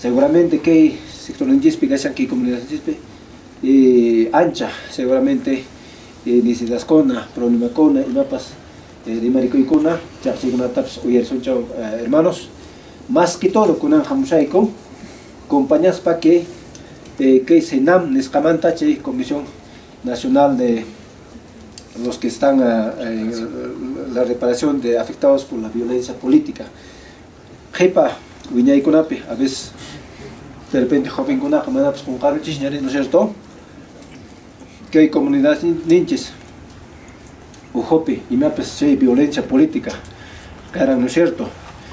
seguramente que sector indígena que sean que comunidad ancha seguramente necesidades cona problema cona y mapas de maricoicona ya si una taps oyer son hermanos más que todo con anjamushaico compañías para que senam nescamanta che Comisión Nacional de los que están en la reparación de afectados por la violencia política. Jepa, Wiñay Conape, a veces de repente joven Conape, con carro chisñare, ¿no es cierto? Que hay comunidades ninches, ujope, y me apes violencia política, cara, ¿no es cierto?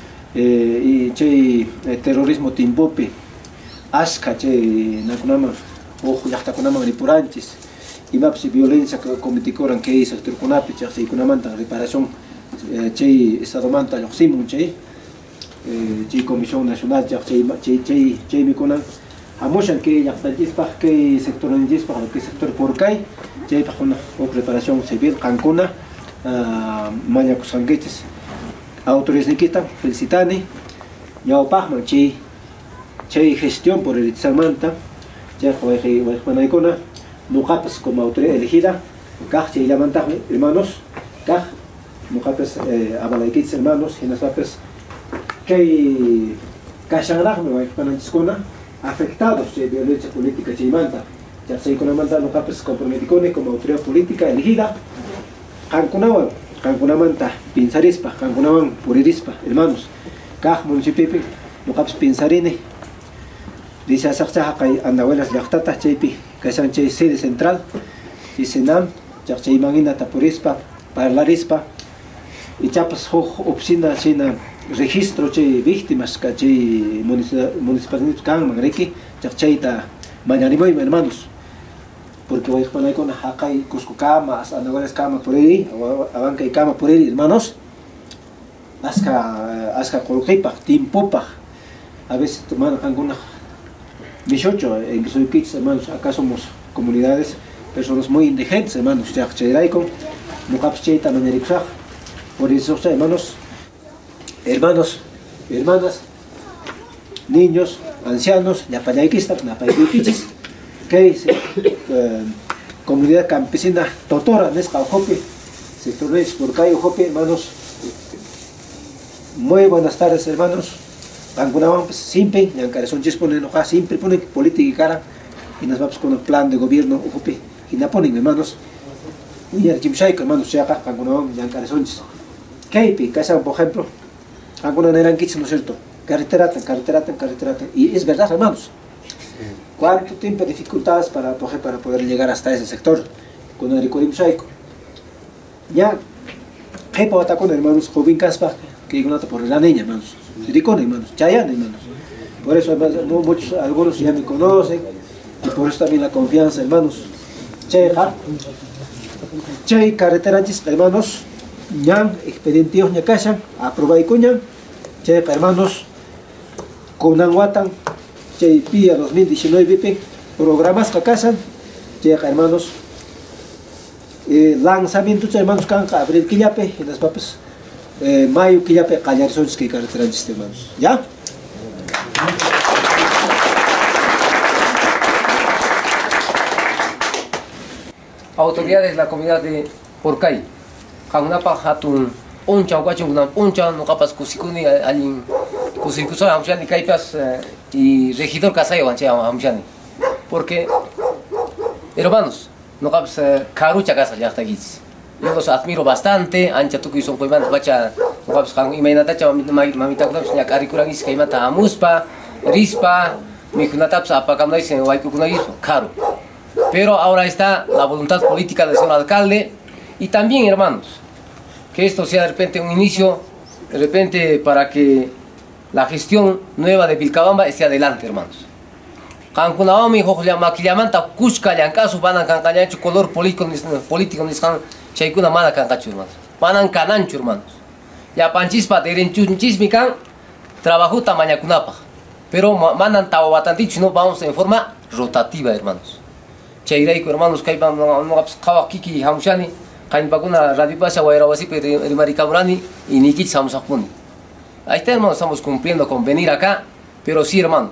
Y che terrorismo timbope, asca, che nakunama, ojo, yachta kunama ripuranches. Y más violencia que cometicoran que hizo el Turcunapi, che kunamanta reparación, che estado manta los simun che Comisión Nacional, che mi kunan, amushan que ya está que sector indígena, que sector porcay, che para una reparación civil, Cancuna, mañana sanguetes, autores Nikita, felicitani, ya opahman che gestión por el Samanta, che Juanaicona. Mujeres como autoridad elegida, kaj y llamanta hermanos, kaj mujeres abalaikits hermanos, y las mujeres que kashangraj me van afectados de violencia política chimanta, ya se economanta mujeres comprometidas como autoridad política elegida, cankunamanta pinzarispa, cankunaman puririspa hermanos, kaj municipio mujeres pinzarine, dice a Sacha que andabuelas llactata chepi que sean che sede central y senam ya che imagina tapurispa para la rispa y chapas oficina china registro che víctimas que che municipalidad can magreki ya che ta mañana voy hermanos porque voy a poner con hakai cusco cama andabuelas cama por ahí abanca y cama por ahí hermanos asca colquipa timpopa a veces toman alguna 18 en Kisuikits, hermanos, acá somos comunidades, personas muy indigentes, hermanos, ya cheiraicon, mucapcheita manerixaj, por eso, hermanos, hermanas, niños, ancianos, yapayaiquistas, napayaiquichis, que es comunidad campesina totora, nesca ojope, sectores por calle ojope, hermanos, muy buenas tardes, hermanos. Alguna pues siempre, ya son ponen hoja siempre ponen política y cara y nos vamos con el plan de gobierno ujupi y na ponen hermanos y el chimshaiko hermanos ya acá alguna ya son keipi casa por ejemplo alguna eran kits no es cierto carretera y es verdad hermanos cuánto tiempo dificultades para poder llegar hasta ese sector con el chimshaiko ya keipa está con hermanos joven caspa que ignota por la niña hermanos hermanos, chayan hermanos. Por eso muchos, algunos ya me conocen y por eso también la confianza hermanos. Che carretera hermanos, ñan expedientios ña cashan, aprobay cuñan, che hermanos, con watan, che pia 2019 programas que casan, che hermanos, lanzamientos hermanos canca abril quillape y las papas. Mayo que ya callar son que carreteras hermanos, ¿ya? Autoridades de la comunidad de Porcay, Jaunapa Hatun, Uncha, Guachungunan, Uncha, no capas Cusikuni, Alin, Cusicusa, Amchani, Caipas y regidor Casayo, Amchani. Porque, hermanos, no capas Carucha Casa, ya está aquí. Yo los admiro bastante, ancha tuku son coiman bacha, ngapes kang imainata cha mamita kunam nya karikurangi kaimata amuspa, rispa, mi kunatap sa apakamnai se waiku kunai caro. Pero ahora está la voluntad política del señor alcalde y también hermanos, que esto sea de repente un inicio, de repente para que la gestión nueva de Vilcabamba esté adelante hermanos. Kankunawami hojla maquillamanta kuska llancasu banan kankañanchu color político niskan chaykuna mana kankachu hermanos. Banan kananchu hermanos. Ya panchispa derenchismi kan trabajo tamañakunapa. Pero manan tawatantichu no vamos en forma rotativa hermanos. Chayraiku hermanos kaypan no qawa kiki hamushani kaynpakuna radio pasha wayrawasipi rimarikamurani y nikich samusakpuni. Ahí está hermanos, estamos cumpliendo con venir acá, pero sí hermanos.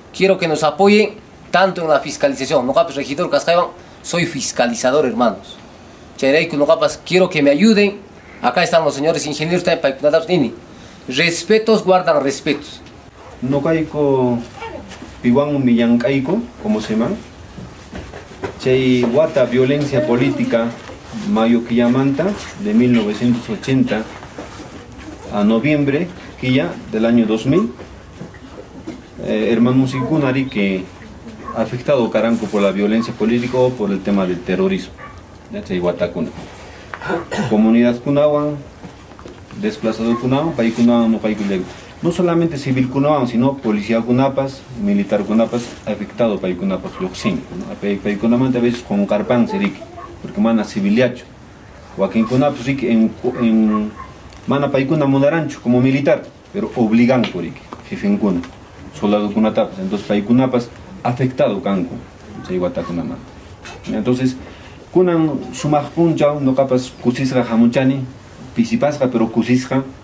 quiero que nos apoyen tanto en la fiscalización. No capas regidor Cascaiban, soy fiscalizador, hermanos. Chereico, no capas, quiero que me ayuden. Acá están los señores ingenieros también para que respetos guardan respetos. No caico piwan millan caico, como se llama. Chay guata violencia política mayo quillamanta de 1980 a noviembre quilla del año 2000. Hermano Musikunari que ha afectado Caranco por la violencia política o por el tema del terrorismo. Chay guata kuna. Comunidad kunawan, desplazado kunawan, país kunawan no país kulego. No solamente civil kunawan, sino policía kunapas, militar kunapas, afectado país kunapas loxin. País kunaman a veces con carpan serik, porque mana civiliacho. O aquí en kunapas en mana país kunamonarancho como militar, pero obligan por aquí, jefe en kuna, soldado kunatapas. Entonces país kunapas afectado canco, se iguata kunaman. Entonces kunan sumaq punchaw no capas kusisqa hamuchani pisipasqa pero kusisqa